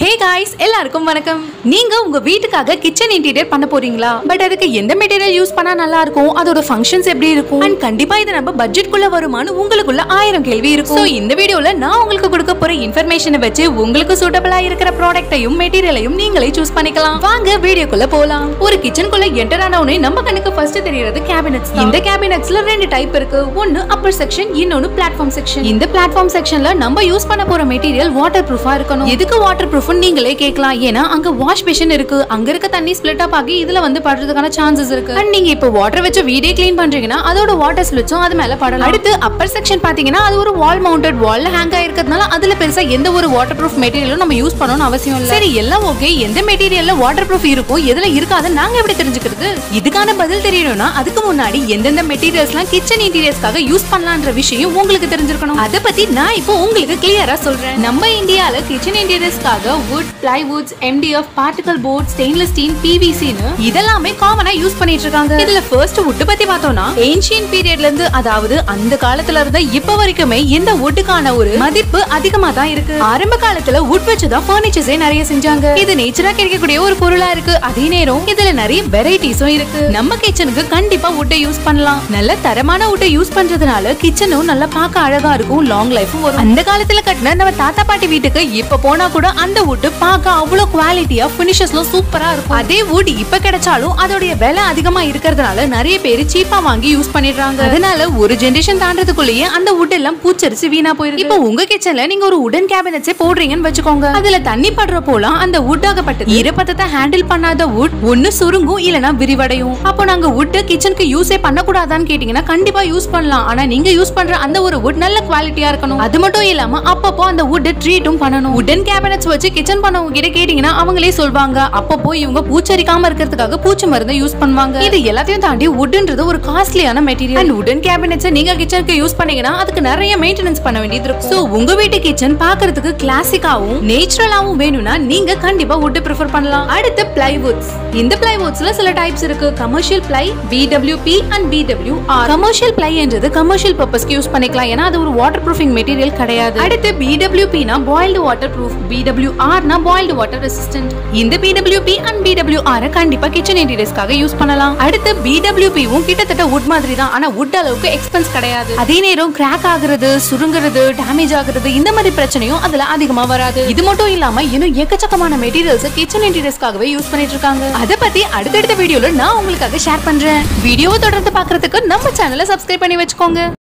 Hey guys, எல்லாருக்கும் வணக்கம். நீங்க உங்க வீட்டுக்காக கிச்சன் இன்டீரியர் பண்ண போறீங்களா? பட் அதுக்கு எந்த மெட்டீரியல் யூஸ் பண்ணா நல்லா இருக்கும்? அதோட ஃபங்க்ஷன்ஸ் எப்படி இருக்கும்? and கண்டிப்பா இது நம்ம பட்ஜெட் குள்ள வருமானு உங்களுக்குள்ள 1000 கேள்வி இருக்கும். சோ இந்த வீடியோல நான் உங்களுக்கு கொடுக்க போற இன்ஃபர்மேஷனை வச்சு உங்களுக்கு சூட்டபிளா இருக்கிற ப்ராடக்ட்டையும் மெட்டீரியலையும் நீங்களே சூஸ் பண்ணிக்கலாம். வாங்க வீடியோக்குள்ள போலாம். ஒரு கிச்சனுக்குள்ள என்டர் ஆன உடனே நம்ம கண்ணுக்கு ஃபர்ஸ்ட் தெரியறது கேபினட்ஸ். இந்த கேபினட்ஸ்ல ரெண்டு டைப் இருக்கு. ஒன்னு அப்பர் செக்ஷன், இன்னொன்னு பிளாட்ஃபார்ம் செக்ஷன். இந்த பிளாட்ஃபார்ம் செக்ஷன்ல நம்ம யூஸ் பண்ண போற மெட்டீரியல் வாட்டர் ப்ரூஃபா இருக்கணும். எதுக்கு வாட்டர் ப்ரூஃப் நீங்களே கேட்கலாம். ஏன்னா அங்க வாஷ் பேஷன் இருக்கு. அங்க இருக்க தண்ணி ஸ்ப்ளிட் அப் ஆகி இதுல வந்து படுறதுக்கான சான்சஸ் இருக்கு. and நீங்க இப்ப வாட்டர் வச்சு வீடே க்ளீன் பண்றீங்கன்னா அதோட வாட்டர் ஸ்லிட்ஸும் அது மேல படலாம். அடுத்து அப்பர் செக்ஷன் பாத்தீங்கன்னா அது ஒரு வால் மவுண்டட் வால்ல ஹேங் ஆயிருக்கிறதுனால அதுல பெருசா எந்த ஒரு வாட்டர் ப்ரூஃப் மெட்டீரியலும் நம்ம யூஸ் பண்ணணும்னு அவசியம் இல்ல. சரி எல்லாம் ஓகே. எந்த மெட்டீரியல்ல வாட்டர் ப்ரூஃப் இருக்கும், எதுல இருக்காது நாங்க எப்படி தெரிஞ்சுக்கிறது? இதுக்கான பதில் தெரியணும்னா அதுக்கு முன்னாடி எந்தெந்த மெட்டீரியல்ஸ்லாம் கிச்சன் இன்டீரியர்ஸ்க்காக யூஸ் பண்ணலாம்ன்ற விஷயம் உங்களுக்கு தெரிஞ்சிருக்கணும். அத பத்தி நான் இப்போ உங்களுக்கு கிளியரா சொல்றேன். நம்ம இந்தியால கிச்சன் இன்டீரியர்ஸ்க்காக wood, plywood, MDF, particle board, stainless steel, PVC னு இதெல்லாமே காமனா யூஸ் பண்ணிட்டு இருக்காங்க. இதுல ஃபர்ஸ்ட் wood பத்தி பார்த்தோம்னா ஏன்ஷியன்ட் பீரியட்ல இருந்து அதாவது அந்த காலத்துல இருந்து இப்ப வரைக்குமே இந்த woodக்கான ஒரு மதிப்பு அதிகமா தான் இருக்கு. ஆரம்ப காலத்துல wood வச்சு தான் ஃபர்னிச்சர்ஸே நிறைய செஞ்சாங்க. இது நேச்சரா கிடைக்கக்கூடிய ஒரு பொருளா இருக்கு. அதே நேரம் இதுல நிறைய வெரைட்டிஸும் இருக்கு. நம்ம கிச்சனுக்கு கண்டிப்பா wood யூஸ் பண்ணலாம். நல்ல தரமான wood யூஸ் பண்றதுனால கிச்சனும் நல்லா பார்க்க அழகா இருக்கும், லாங் லைஃபும் வரும். அந்த காலத்துல கட்டின நம்ம தாத்தா பாட்டி வீட்டுக்கு இப்ப போனா கூட அந்த wood பார்க்க அவ்வளவு குவாலிட்டியா ஃபினிஷஸ்ல சூப்பரா இருக்கும். அதே wood இப்ப கிடைச்சாலும் அதோட விலை அதிகமா இருக்கிறதுனால நிறைய பேர் சீப்பா வாங்கி யூஸ் பண்ணிடுறாங்க. அதனால ஒரு ஜெனரேஷன் தாண்டறதுக்குள்ளேயே அந்த wood எல்லாம் பூச்சரிச்சு வீணா போயிருக்கு. இப்போ உங்க கிச்சன்ல நீங்க ஒரு வுடன் கேபினட்ஸே போடுறீங்கன்னு வச்சுக்கோங்க. அதுல தண்ணி படுற போலாம் அந்த wood ஆகப்பட்டது ஈரப்பதத்தை ஹேண்டில் பண்ணாத wood ஒன்னு சுருங்கும் இல்லனா விரிவடையும். அப்போ நாங்க wood கிச்சனுக்கு யூஸே பண்ண கூடாதான்னு கேட்டீங்கன்னா கண்டிப்பா யூஸ் பண்ணலாம். ஆனா நீங்க யூஸ் பண்ற அந்த ஒரு wood நல்ல குவாலிட்டியா இருக்கணும். அது மட்டும் இல்லாம அப்பப்போ அந்த wood ட்ரீட்டும் பண்ணணும். வுடன் கேபினட்ஸ் வச்சு கிச்சன் பண்ணவங்க கிட்ட கேட்டீங்கன்னா அவங்களே சொல்வாங்க அப்பப்போ இவங்க பூச்சரிக்காம இருக்கிறதுக்காக பூச்சி மருந்து யூஸ் பண்ணுவாங்க. இது எல்லாத்தையும் தாண்டி வுட்ன்றது ஒரு காஸ்ட்லியான மெட்டீரியல். அண்ட் வுடன் கேபினட்ஸ் நீங்க கிச்சனுக்கு யூஸ் பண்ணீங்கன்னா அதுக்கு நிறைய மெயின்டெனன்ஸ் பண்ண வேண்டியது இருக்கும். சோ உங்க வீட்டு கிச்சன் பார்க்கிறதுக்கு கிளாசிக்காவும் நேச்சுரலாவும் வேணும்னா நீங்க கண்டிப்பா வுட் பிரெஃபர் பண்ணலாம். அடுத்து பிளைவுட்ஸ். இந்த பிளைவுட்ஸ்ல சில டைப்ஸ் இருக்கு. Commercial ply, BWP and BWR. Commercial ply என்றது கமர்ஷியல் பர்பஸ்க்கு யூஸ் பண்ணிக்கலாம். ஏன்னா அது ஒரு வாட்டர் ப்ரூஃபிங் மெட்டீரியல் கிடையாது. அடுத்து BWP னா பாயில்டு வாட்டர் ப்ரூஃப், BWR னா பாயில்டு வாட்டர் ரெசிஸ்டன்ட். இந்த BWP அண்ட் BWR கண்டிப்பா கிச்சன் இன்டீரியர்ஸ்க்காக யூஸ் பண்ணலாம். அடுத்து BWPவும் கிட்டத்தட்ட வுட் மாதிரி தான். ஆனா வுட் அளவுக்கு எக்ஸ்பென்ஸ் கிடையாது. அதே நேரம் கிராக் ஆகுறது, சுருங்குறது, டேமேஜ் ஆகுறது இந்த மாதிரி பிரச்சனையும் அதுல அதிகமா வராது. இது மட்டும் இல்லாம இன்னும் எக்கச்சக்கமான மெட்டீரியல்ஸ் கிச்சன் இன்டீரியர்ஸ்க்காகவே யூஸ் பண்ணிட்டு இருக்காங்க. அத பத்தி அடுத்தடுத்த வீடியோல நான் உங்களுக்காக ஷேர் பண்றேன். வீடியோவை தொடர்ந்து பார்க்கிறதுக்கு நம்ம சேனலை சப்ஸ்கிரைப் பண்ணி வச்சுக்கோங்க.